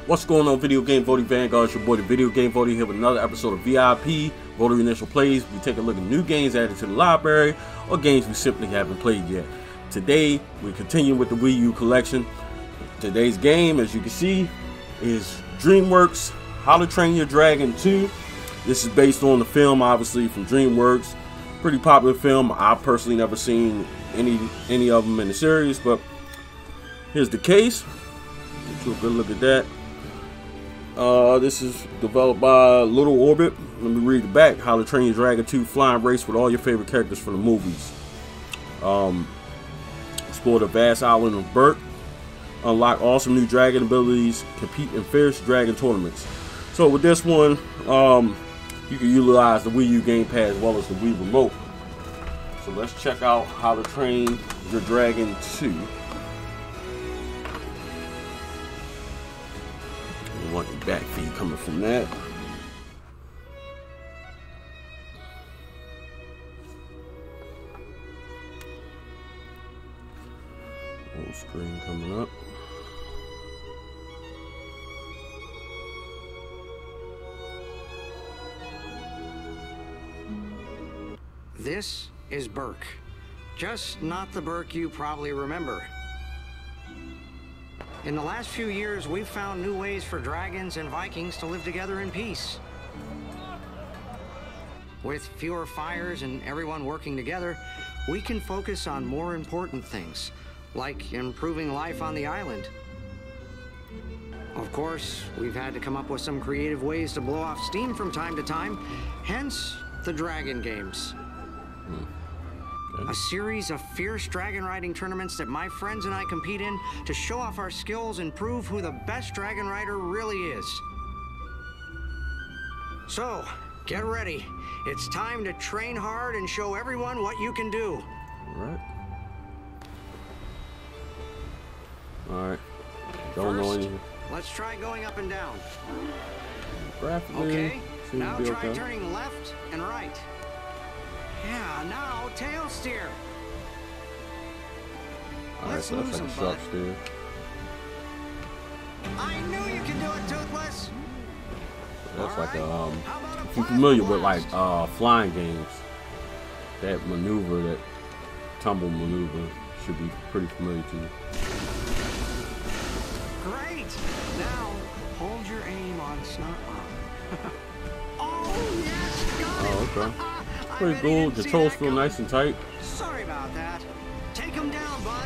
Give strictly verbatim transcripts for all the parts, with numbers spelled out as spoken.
What's going on, Video Game Voting Vanguard? It's your boy, the Video Game Voting, here with another episode of V I P Voter Initial Plays. We take a look at new games added to the library or games we simply haven't played yet. Today, we continue with the Wii U collection. Today's game, as you can see, is DreamWorks How to Train Your Dragon two. This is based on the film, obviously, from DreamWorks. Pretty popular film. I've personally never seen any any of them in the series, but here's the case. Get you a good look at that. Uh, this is developed by Little Orbit. Let me read the back. How to Train Your Dragon two flying race with all your favorite characters from the movies. Um, explore the vast island of Berk. Unlock awesome new dragon abilities. Compete in fierce dragon tournaments. So with this one, um, you can utilize the Wii U gamepad as well as the Wii Remote. So let's check out How to Train Your Dragon two. Want the back feed coming from that. Full screen coming up. This is Berk. Just not the Berk you probably remember. In the last few years, we've found new ways for dragons and Vikings to live together in peace. With fewer fires and everyone working together, we can focus on more important things, like improving life on the island. Of course, we've had to come up with some creative ways to blow off steam from time to time, hence the Dragon Games. Hmm. A series of fierce dragon riding tournaments that my friends and I compete in to show off our skills and prove who the best dragon rider really is. So, get ready. It's time to train hard and show everyone what you can do. Alright. Alright. Don't know anything. Let's try going up and down. Graphically, okay, now try okay. turning left and right. Yeah, now tail steer. Alright, Let's so that's lose like a him, sharp bud. steer. I knew you could do it, Toothless. That's All like right. a, um, How about a if you're flying familiar with blast? like uh, flying games, that maneuver, that tumble maneuver, should be pretty familiar to you. Great. Now hold your aim on Snot. Oh yes, got it. Oh, okay. I Pretty bet he cool. didn't see Controls that feel coming. nice and tight. Sorry about that. Take him down, bud.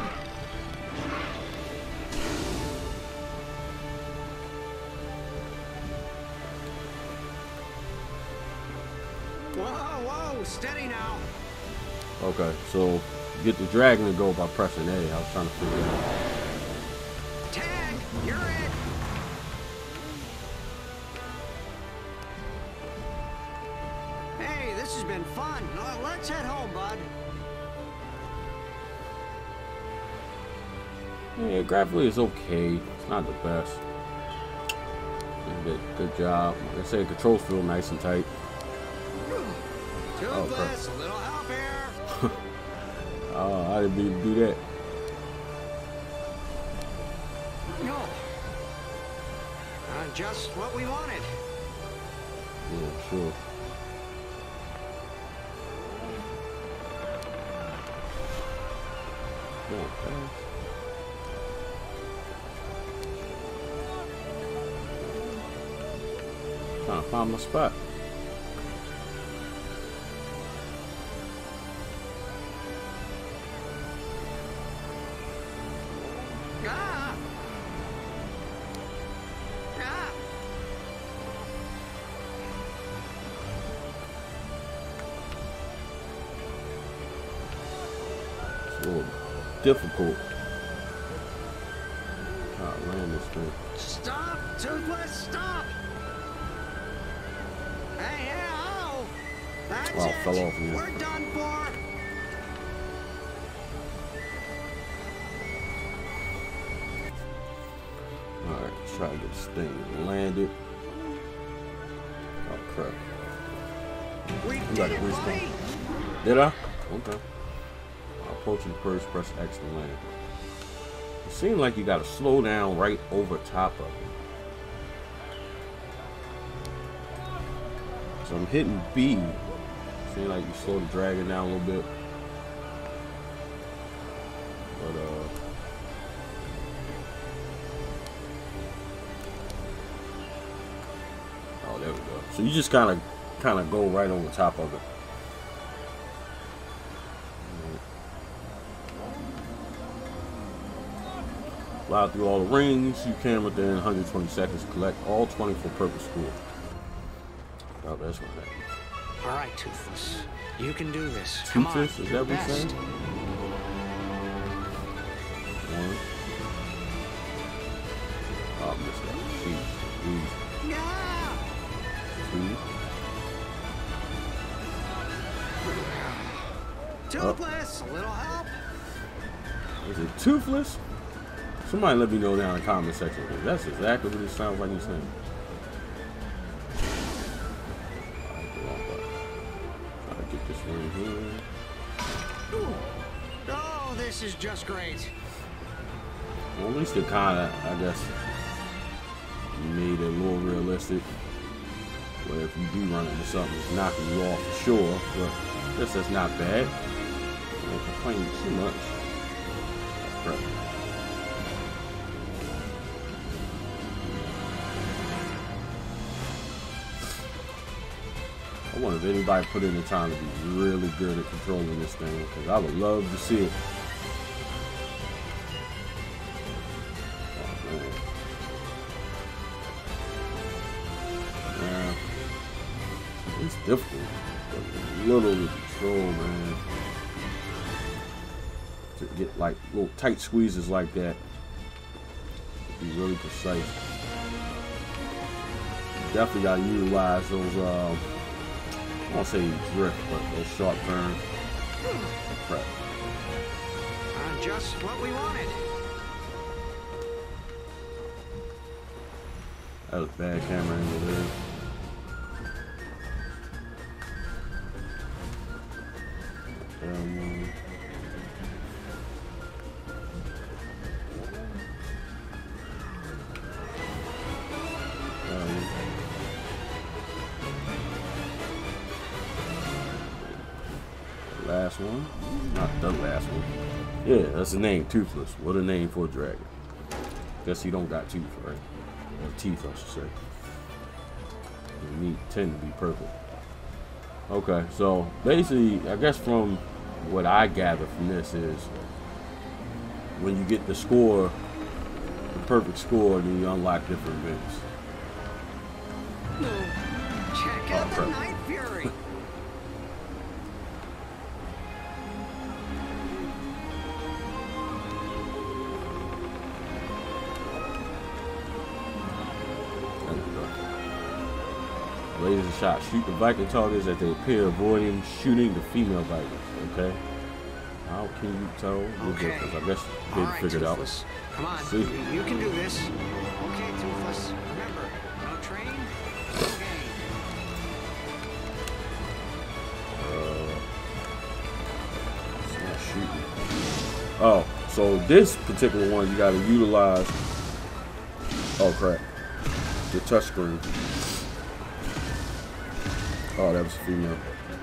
Whoa, whoa, steady now. Okay, so get the dragon to go by pressing A. I was trying to figure it out. Tag, you're it. Hey, this has been fun. Uh, Let's head home, bud. Yeah, graphically it's okay. It's not the best. Good, good job. Like I said, controls feel nice and tight. Toothless, a little help here. Oh, I didn't mean to do that. No. Uh, just what we wanted. Yeah, sure. Okay. Trying to find my spot. Ah! Ah! It's a little difficult. Trying to land this thing. Stop, Toothless, stop! Hey, hey, ow! That's Oh, it. fell off again. We're done for. Alright, let's try to get this thing landed. Oh crap. We You did got it, to buddy! respawn. Did I? Okay. Approaching first, press X to land. It seems like you gotta slow down right over top of it. So I'm hitting B. Seems like you slow the dragon down a little bit. But uh oh, there we go. So you just kind of kind of go right over top of it. Fly through all the rings you can within one hundred twenty seconds. Collect all twenty for purple score. Oh, that's what happened. All right, Toothless. You can do this. Come on, Toothless, is that what you're saying? One. Oh, I missed that. Jeez. Yeah. Two. Toothless, a little help. Is it Toothless? Somebody let me know down in the comment section. That's exactly what it sounds like he's saying. Try to get this ring here. Oh, this is just great. Well, at least it kind of, I guess, made it more realistic. Where if you do run into something, it's knocking you off for sure. But I guess that's not bad. I don't complain too much. Right. I wonder if anybody put in the time to be really good at controlling this thing, because I would love to see it. Oh, man. Yeah. It's difficult. But a little to control, man. To get like little tight squeezes like that. To be really precise. You definitely gotta utilize those uh I won't say drift, but those sharp turns. Crap. Uh, just what we wanted. That was bad camera angle there. Um, um, last one, not the last one. Yeah, that's the name, Toothless. What a name for a dragon. Guess he don't got teeth, right? Or teeth, I should say. The meat tend to be purple. Okay, so basically, I guess from what I gather from this is when you get the score, the perfect score, then you unlock different events. Check out the Night Fury. Laser shot. Shoot the Viking targets as they appear, avoiding shooting the female Vikings. Okay. How can you tell the Okay. difference? I guess they All right, figured out. Toothless. Come on, See. you, you can do this. Okay, Toothless. Remember, no train, no game. Uh, it's not shooting. Oh, so this particular one you got to utilize. Oh crap! The touchscreen. Oh, that was a female.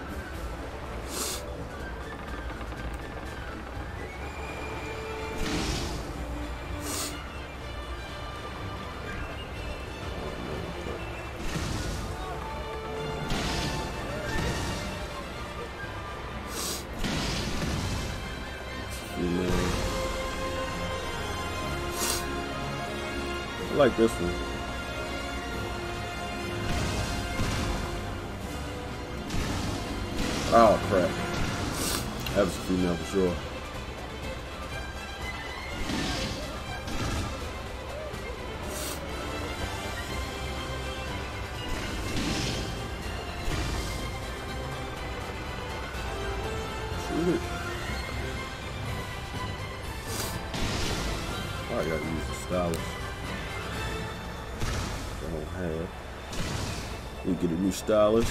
Female. I like this one. Oh crap. That was a female for sure. Shoot it. Oh, I gotta use the stylus. I don't have. Let me get a new stylus.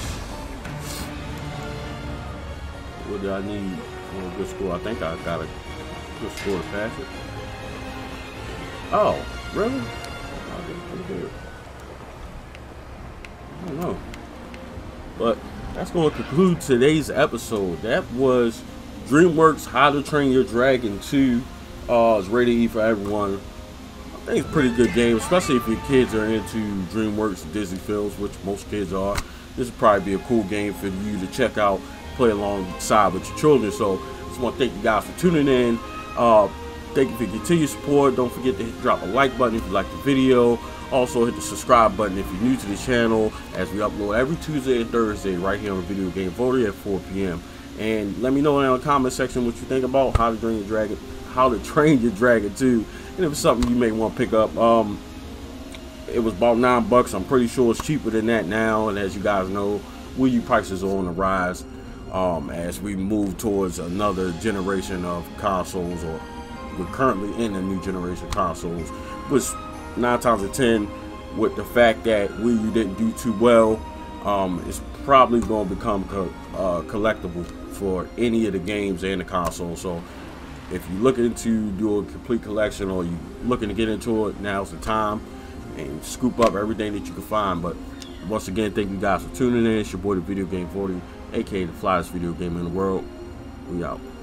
What do I need for a good score? I think I got a good score to pass it. Oh, really? I don't know. But But that's going to conclude today's episode. That was DreamWorks How to Train Your Dragon two. Uh, it's rated E for everyone. I think it's a pretty good game, especially if your kids are into DreamWorks and Disney films, which most kids are. This would probably be a cool game for you to check out, play alongside with your children. So just want to thank you guys for tuning in. Uh, thank you for your continued support. Don't forget to hit, drop a like button if you like the video. Also hit the subscribe button if you're new to the channel, as we upload every Tuesday and Thursday right here on Video Game Voter at four P M And let me know in the comment section what you think about How to Train Your Dragon, How to Train Your Dragon two, and if it's something you may want to pick up. Um, it was about nine bucks. I'm pretty sure it's cheaper than that now, and as you guys know, Wii U prices are on the rise um, as we move towards another generation of consoles, or we're currently in a new generation of consoles, which nine times out of ten, with the fact that Wii U didn't do too well, um, it's probably going to become co uh, collectible for any of the games and the console. So if you're looking to do a complete collection, or you're looking to get into it, now's the time, and scoop up everything that you can find. But once again, thank you guys for tuning in. It's your boy, the Video Game forty, aka the flyest video game in the world. We out.